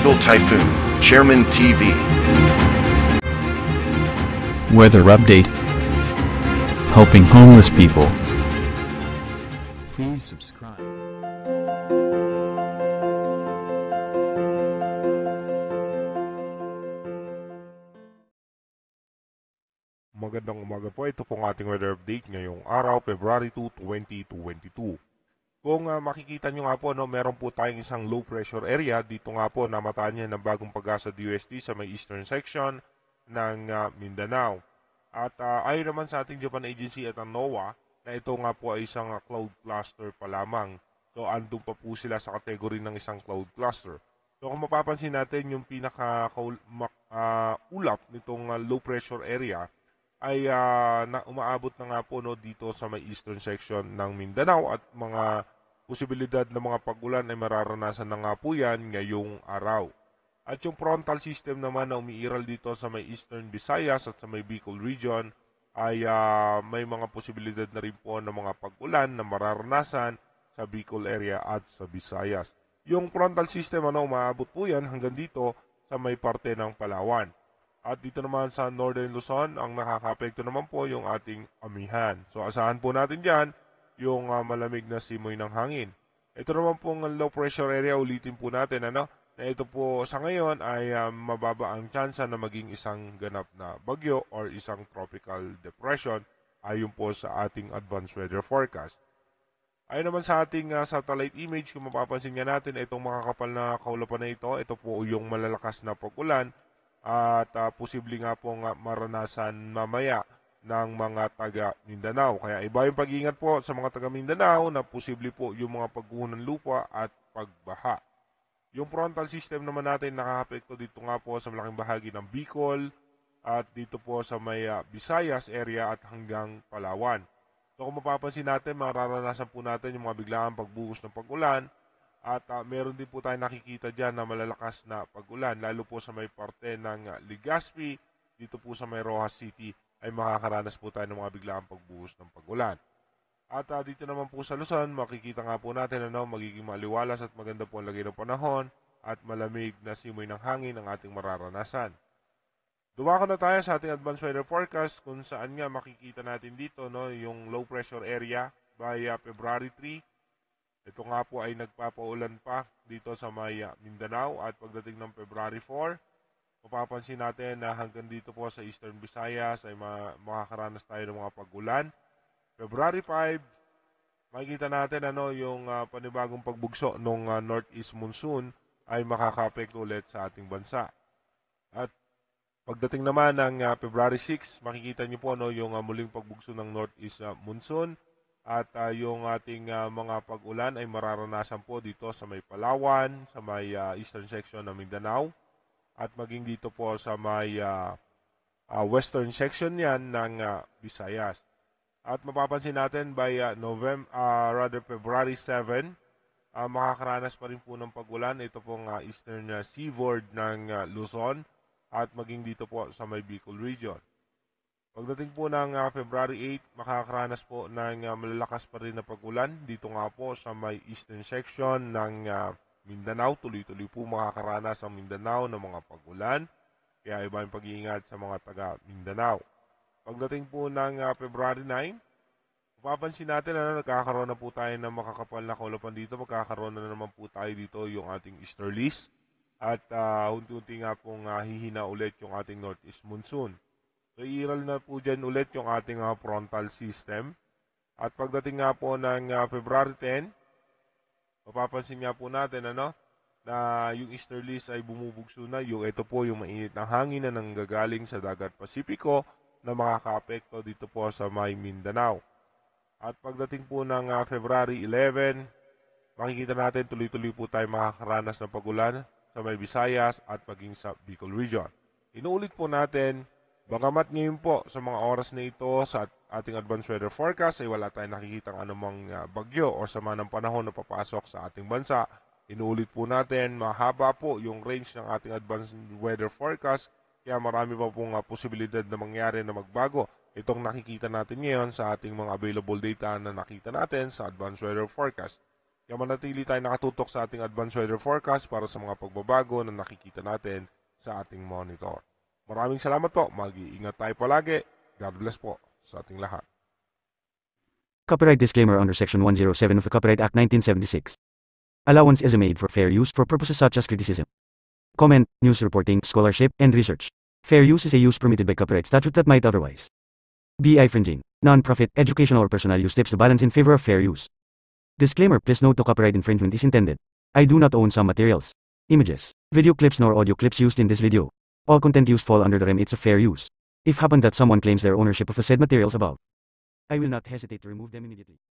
Global Typhoon, Chairman TV. Weather update. Helping homeless people. Please subscribe. Magandang umaga po. Ito pong ating weather update ngayong araw, February 2, 2022. Kung makikita nyo nga po, meron po tayong isang low pressure area. Dito nga po, namataan niya ng bagong pag-asa DUST sa may eastern section ng Mindanao. At ayon naman sa ating Japan Agency at ang NOAA, na ito nga po ay isang cloud cluster pa lamang. So, andun pa po sila sa kategory ng isang cloud cluster. So, kung mapapansin natin, yung pinaka-ulap nitong low pressure area ay umaabot na nga po dito sa may eastern section ng Mindanao at mga posibilidad ng mga pag-ulan ay mararanasan na nga po yan ngayong araw. At yung frontal system naman na umiiral dito sa may eastern Visayas at sa may Bicol Region ay may mga posibilidad na rin po ng mga pag-ulan na mararanasan sa Bicol area at sa Visayas. Yung frontal system umaabot po yan hanggang dito sa may parte ng Palawan. At dito naman sa Northern Luzon, ang nakaka-apekto naman po yung ating amihan. So asahan po natin dyan yung malamig na simoy ng hangin. Ito naman pong low pressure area, ulitin po natin na ito po sa ngayon ay mababa ang tsansa na maging isang ganap na bagyo or isang tropical depression ayon po sa ating advanced weather forecast. Ayon naman sa ating satellite image, kung mapapansin nga natin, itong makakapal na kaulapan na ito po yung malalakas na pag-ulan at posible nga pong maranasan mamaya ng mga taga Mindanao. Kaya iba yung pag-iingat po sa mga taga Mindanao na posible po yung mga pagguho ng lupa at pagbaha. Yung frontal system naman natin nakaka-apekto dito nga po sa malaking bahagi ng Bicol at dito po sa may Visayas area at hanggang Palawan. So kung mapapansin natin, mararanasan po natin yung mga biglaang pagbuhos ng pag-ulan. At meron din po tayo nakikita dyan na malalakas na pag-ulan, lalo po sa may parte ng Legazpi, dito po sa may Rojas City, ay makakaranas po tayo ng mga biglaang pagbuhos ng pag-ulan. At dito naman po sa Luzon, makikita nga po natin magiging maliwalas at maganda po ang lagay ng panahon at malamig na simoy ng hangin ang ating mararanasan. Dumako na tayo sa ating advanced weather forecast kung saan nga makikita natin dito yung low pressure area by February 3. Ito nga po ay nagpapaulan pa dito sa may Mindanao at pagdating ng February 4, mapapansin natin na hanggang dito po sa Eastern Visayas ay makakaranas tayo ng mga pag-ulan. February 5, makikita natin yung panibagong pagbugso ng Northeast Monsoon ay makaka-apekto ulit sa ating bansa. At pagdating naman ng February 6, makikita niyo po yung muling pagbugso ng Northeast Monsoon. At yung ating mga pag-ulan ay mararanasan po dito sa may Palawan, sa may eastern section ng Mindanao, at maging dito po sa may western section yan ng Visayas. At mapapansin natin by February 7, makakaranas pa rin po ng pag-ulan. Ito pong eastern seaboard ng Luzon at maging dito po sa may Bicol Region. Pagdating po ng February 8, makakaranas po ng malalakas pa rin na pag-ulan. Dito nga po sa may eastern section ng Mindanao. Tuloy-tuloy po makakaranas ang Mindanao ng mga pag-ulan. Kaya iba yung pag-iingat sa mga taga Mindanao. Pagdating po ng February 9, mapapansin natin na nagkakaroon na po tayo ng makakapal na kaulapan dito. Magkakaroon na naman po tayo dito yung ating easterlies. At unti-unti nga pong hihina ulit yung ating northeast monsoon. So, iiral na po dyan ulit yung ating frontal system. At pagdating nga po ng February 10, mapapansin nga po natin na yung easterlies ay bumubugso na. Ito po yung mainit na hangin na nanggagaling sa dagat Pasipiko na makaka-apekto dito po sa may Mindanao. At pagdating po ng February 11, makikita natin tuloy-tuloy po tayo makakaranas ng pag-ulan sa may Visayas at maging sa Bicol Region. Inuulit po natin, bagamat ngayon po sa mga oras na ito sa ating advanced weather forecast ay wala tayong nakikitang anumang bagyo o sama ng panahon na papasok sa ating bansa, inuulit po natin, mahaba po yung range ng ating advanced weather forecast kaya marami pa pong posibilidad na mangyari na magbago. Itong nakikita natin ngayon sa ating mga available data na nakita natin sa advanced weather forecast. Kaya manatili tayo nakatutok sa ating advanced weather forecast para sa mga pagbabago na nakikita natin sa ating monitor. Maraming salamat po. Mag-iingat tayo palagi. God bless po sa ating lahat. Copyright disclaimer under Section 107 of the Copyright Act 1976. Allowance is made for fair use for purposes such as criticism, comment, news reporting, scholarship, and research. Fair use is a use permitted by copyright statute that might otherwise be infringing. Non-profit, educational, or personal use tips the balance in favor of fair use. Disclaimer: please note no copyright infringement is intended. I do not own some materials, images, video clips nor audio clips used in this video. All content used fall under the remits of fair use. If happen that someone claims their ownership of the said materials above, I will not hesitate to remove them immediately.